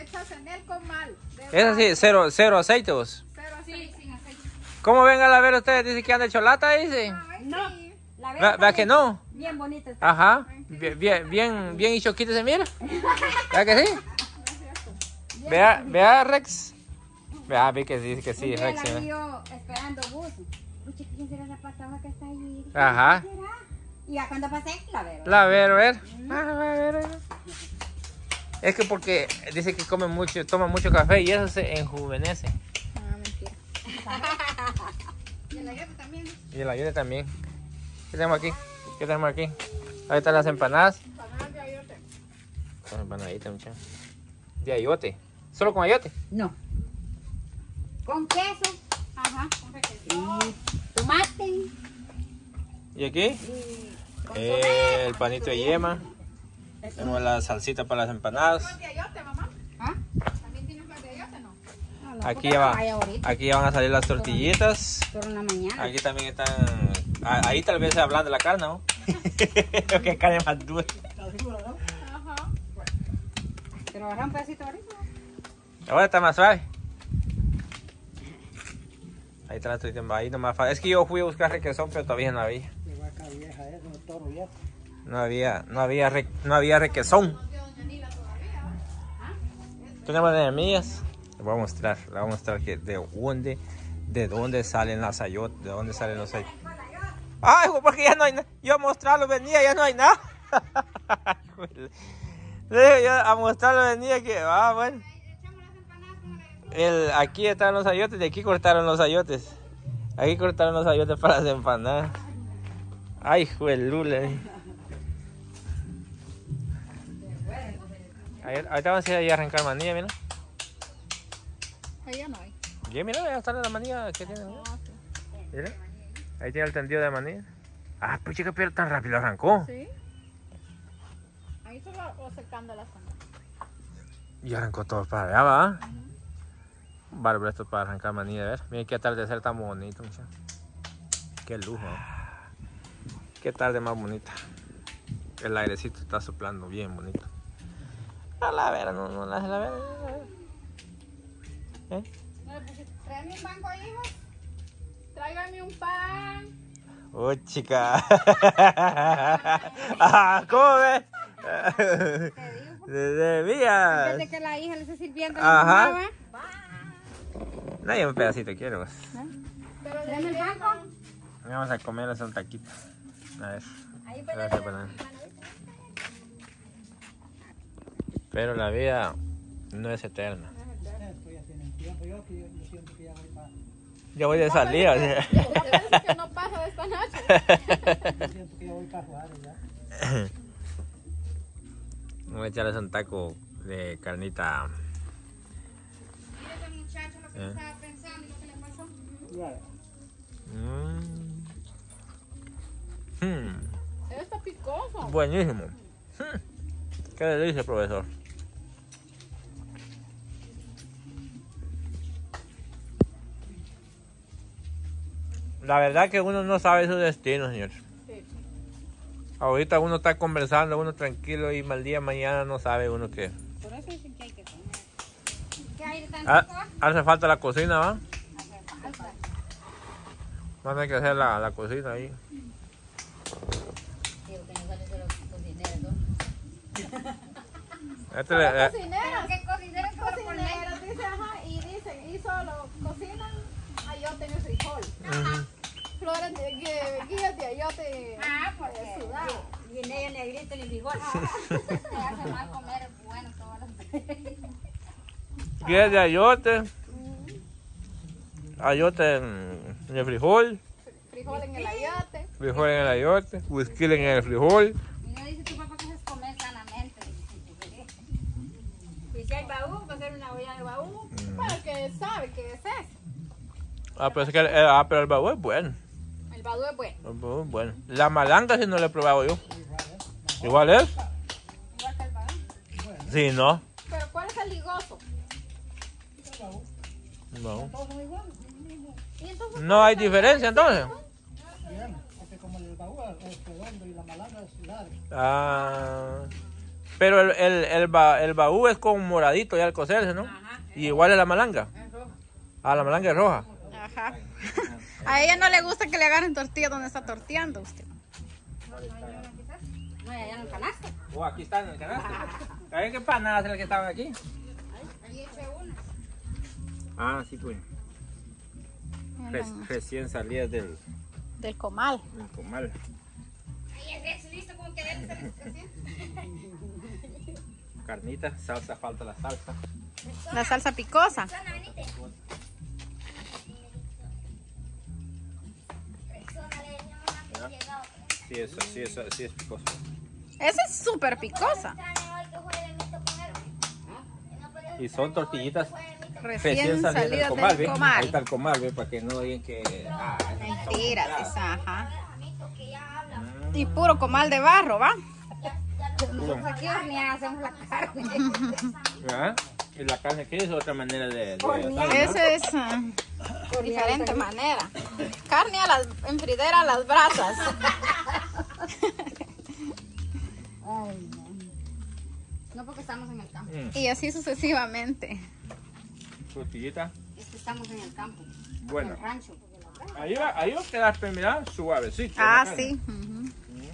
echas en el comal. Es así, cero aceite vos. Cero aceite. Sí, sin aceite. ¿Cómo vengan a ver ustedes? Dice que anda hecho lata, dice. No. ¿Vea que no? Bien bonita está. Ajá. Bien y choquito se mira. ¿Vea que sí? Vea Rex. Vea, vi que dice que sí, Rex. La vi yo esperando bus. Pucha, ¿quién será la patada que está ahí? Ajá. ¿Quién será? Y ya cuando pasé, la veo. La ver. A ver. Es que porque dice que come mucho, toma mucho café y eso se enjuvenece. Ah, mentira. Y el ayote también. Y el ayote también. ¿Qué tenemos aquí? Ahí están las empanadas. Empanadas de ayote. Son empanaditas, muchachos. De ayote. ¿Solo con ayote? No. Con queso. Ajá. Y tomate. ¿Y aquí? Y El panito de yema. Tenemos la salsita para las empanadas. ¿Tienes de ayote, mamá? ¿Ah? ¿También tienes más de ayote, no? Aquí ya van a salir las tortillitas. Por una mañana. Aquí también están. Ahí tal vez se hablan de la carne, ¿no? Que carne más dura. Ajá. Pero agarra un pedacito ahorita. Ahora está más suave. Ahí está la tortilla. Ahí nomás falta. Es que yo fui a buscar requesón, pero todavía no había. No había requesón. Tenemos de mías. Les voy a mostrar que de dónde salen las ayotes, de dónde salen los ayotes. Ay, porque ya no hay nada. Yo a mostrarlo venía, ya no hay nada. Yo a mostrarlo venía que, bueno. Aquí están los ayotes, de aquí cortaron los ayotes. Aquí cortaron los ayotes para las empanadas. Ay, juelula. Ahorita vamos a ir ahí a arrancar manilla, mira. Ahí ya no hay. Ya, mira, ya está la manilla que tiene. Mira. Ahí tiene el tendido de manilla. Ah, pues chica, pero tan rápido arrancó. Sí. Ahí solo o secando la zona. Y arrancó todo para allá, ¿va? Bárbaro, esto para arrancar manilla, a ver. Miren qué atardecer tan bonito, muchachos. Qué lujo. Qué tarde más bonita. El airecito está soplando bien bonito. A la vera, no la vera. Tráeme un banco, hijos. Tráigame un pan. Oh, chica. ¿Cómo ves? Debías. Desde que la hija le está sirviendo. Ajá. Nadie un pedacito quiero. Pero ¿Tráeme el banco? Vamos a comer un taquito. A ver. Ahí Gracias, banana. Pero la vida no es eterna. Yo voy de salida. ya parece que no pasa de esta noche. Siento que yo voy para jugar ya. Voy a echarles un taco de carnita. Mira ese muchacho lo que estaba pensando y lo que le pasó. Está picoso. Buenísimo. Qué delicia, profesor. La verdad que uno no sabe su destino, señor. Sí. Ahorita uno está conversando, uno tranquilo y mal día mañana no sabe uno qué. Por eso dicen que hay que comer. ¿Qué hay de tanto? Hace falta la cocina, ¿va? Hace falta. Van a tener que hacer la cocina ahí. Digo que no sale solo cocineros, ¿no? Cocineras. ¿Qué cocineros? Cocineras, dice, ajá, y dicen, y solo cocinan ayote en el frijol. Flores de guías de ayote. Ah, porque sudado. y en ella negrito ni frijol. Me hace mal comer bueno todas las Guías de ayote. Ayote en el frijol. Frijol en el ayote. Frijol en el ayote. Whisky en el frijol. Y no dice tu papá que es comer sanamente. Y si hay baú, va a ser una olla de baú. Para que sabe que es eso. Pero el baú es bueno. El badú es bueno. El baú es bueno. La malanga si no la he probado yo. ¿Igual es? Igual que el badú. Sí, ¿no? Pero ¿cuál es el ligoso? No. Todos son iguales. ¿Y entonces No hay diferencia entonces. Bien, porque como el baúl es redondo y la malanga es larga. Ah, Pero el baú es con moradito ya al cocerse, ¿no? Ajá. Y igual es la malanga. Es rojo. Ah, la malanga es roja. Ajá. A ella no le gusta que le agarren tortilla donde está torteando usted. No, allá en el canasto. Oh, aquí están en el canasto. ¿Saben qué panadas eran las que estaban aquí? Ahí eché una. Ah, sí, pues. Recién salidas del Del comal. comal. Ahí el Rex listo como que debe ser así. Carnita, salsa, falta la salsa. La salsa picosa. Rexona, venite. Rexona, le decía a mamá que llegaba. Sí es picoso. Esa es súper picosa. Y son tortillitas Recién salidas salidas del comal, del ¿ve? Ahí comal. está el comal, ¿ve? Para que no digan que... Mentiras, esa, ajá. Y puro comal de barro, ¿va? Nosotros aquí hornear hacemos la carne. ¿verdad? Y la carne que es otra manera de Esa es diferente manera. Carne en fridera a las brasas. Ay, no. No porque estamos en el campo. Y así sucesivamente. Tortillita. Es que estamos en el campo. Bueno. En el rancho. Porque la Ahí va a quedar, mira, suavecito. Ah, la carne. sí. Ujú.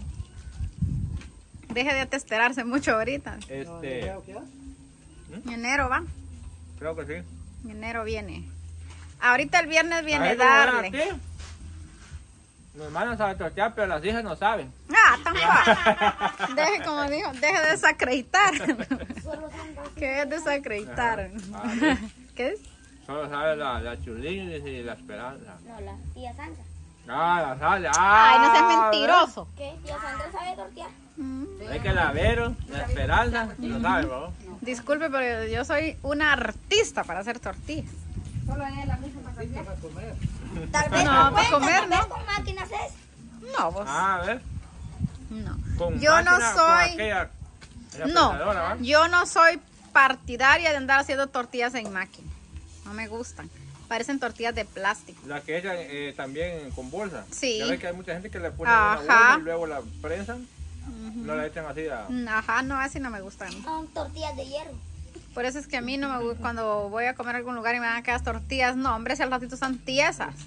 Deje de atesterarse mucho ahorita. En enero va. Creo que sí. En enero viene. Ahorita el viernes viene Ahí darle. como ven aquí, mi hermana sabe tortear, pero las hijas no saben. Ah, tampoco. Deje, como dijo, deje de desacreditar. ¿Qué es desacreditar? ¿Qué es? Solo sabe la chulín y la esperanza. No, la tía Sandra. Ah, la sale. Ay, no seas mentiroso. ¿Qué? Tía Sandra sabe tortear. Es que la Vero, la esperanza, no sabe, ¿no? Disculpe, pero yo soy una artista para hacer tortillas. Solo es la misma pasajera. Tal vez No, con para comer, tal vez ¿no? con máquinas es. No, vos. Ah, a ver. No. Con Yo no máquina, con soy. aquella- la No, pensadora, ¿va? yo no soy partidaria de andar haciendo tortillas en máquina. No me gustan. Parecen tortillas de plástico. La que echan también con bolsa. Sí. Ya ves que hay mucha gente que le pone Ajá. una bolsa y luego la prensan. No la echan así a... Ajá, no, así no me gustan. Son tortillas de hierro. Por eso es que a mí no me gusta cuando voy a comer a algún lugar y me van a quedar tortillas. No, hombre, si al ratito están tiesas.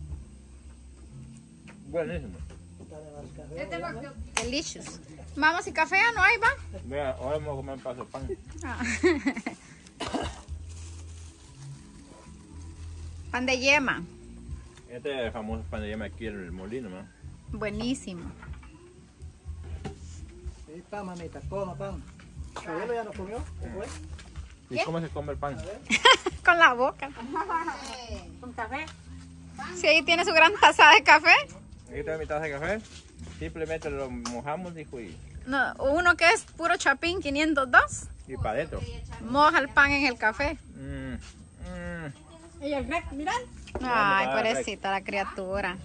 Buenísimo. Este va que Delicious. Vamos, y café no hay, va. Vea, ahora vamos a comer paso pan. Ah. Pan de yema. Este es el famoso pan de yema aquí en el molino, ¿no? Buenísimo. Sí, pan, mamita, coma pan. Abuelo ya no comió, ¿qué fue? ¿Y cómo se come el pan? Con la boca. con café. Si ahí tiene su gran taza de café. Aquí tengo mi taza de café. Simplemente lo mojamos, dijo, y No, uno que es puro chapín 502. para adentro. Moja el pan en el café. Y el Rex, mirad. Ay, pobrecita la criatura.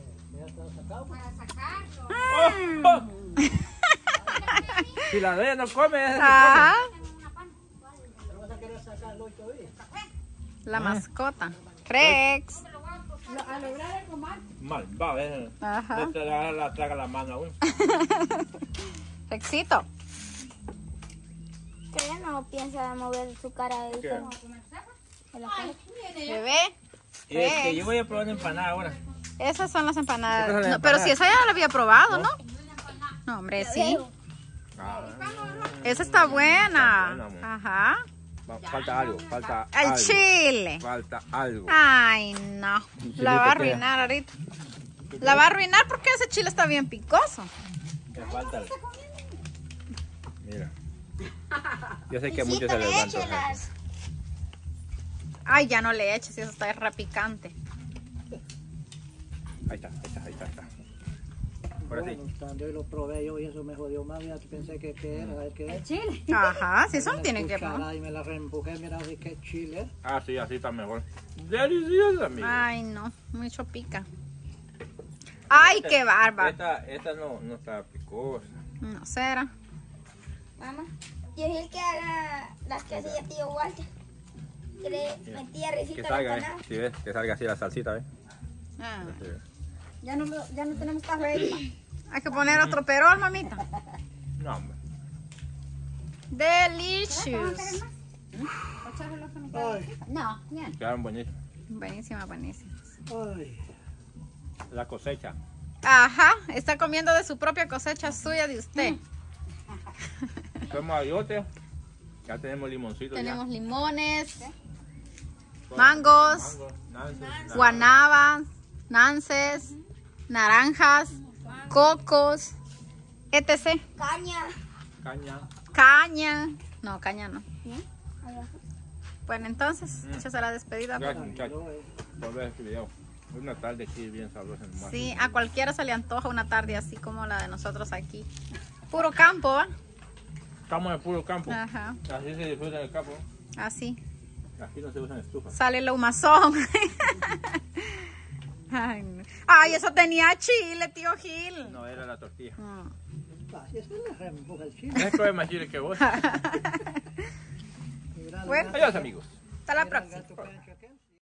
Si la de ella no come, esa se Ajá. ¿No vas a querer sacarlo hoy todavía? La mascota. Rex. A lograr el comal. come. Mal, va, ¿ves? Ajá. La traga la mano a uno. Rexito. Que ella no piensa mover su cara de ¿Qué? de la cara. Bebé. Y es que yo voy a probar una empanada ahora. Esas son las empanadas. Esas son las No, pero empanadas. si esa ya la había probado, ¿no? No, hombre, sí. Ah, Esa está buena. Está buena, amor. Ajá. falta algo, falta El algo. chile. Falta algo. Ay, no. chilito La va a queda. arruinar ahorita. La va a arruinar porque ese chile está bien picoso. Me falta algo. Mira. Yo sé que a Sí, muchos se les va a antojar. échelas. Ay, ya no le eches, eso está re picante. Ahí está. Ahora sí. Bueno, cuando yo lo probé yo y eso me jodió más, ya pensé que era, ¿sabes qué es? Chile. Ajá, sí, eso Me tienen que cuchara probar. y me la reempujé, mira, así que chile. Ah, sí, así está mejor. Deliciosa, amigo. Ay, no, mucho pica. Ay, qué bárbaro. Esta no está picosa. No será. Mamá, yo es el que haga las que hacía tío Walter. Que le metía Que risita a la salga, empanada. Si ves, que salga así la salsita, ¿ves? Ah, Sí. Ya no tenemos café. hay que poner otro perol, mamita. No, hombre. Delicious. Ay, No, bien. Quedaron buenísimos. Buenísima, buenísima. ay. La cosecha. Ajá, está comiendo de su propia cosecha suya de usted. Somos ayote. Ya tenemos limoncito. Tenemos ya. limones, Con- mangos, nances, guanabas, nances, naranjas, cocos, etc. Caña. caña. Caña. No, caña no. Ahí va. Bueno, entonces, échase la despedida. Gracias, muchachos, por ver este video. Es una tarde aquí bien sabrosa en el mar. Sí, a cualquiera se le antoja una tarde así como la de nosotros aquí. Puro campo, ¿va? Estamos en puro campo. Ajá, Así se disfruta en el campo. así. Aquí no se usan estufas. Sale el humazón. Ay, no. Ay, eso tenía chile, tío Gil. No, era la tortilla. Mm. Así es que le reempuja el chile. No es problema chile que vos. Mira, Bueno. Adiós, amigos. Hasta la mira el próxima. gato que ha hecho aquel.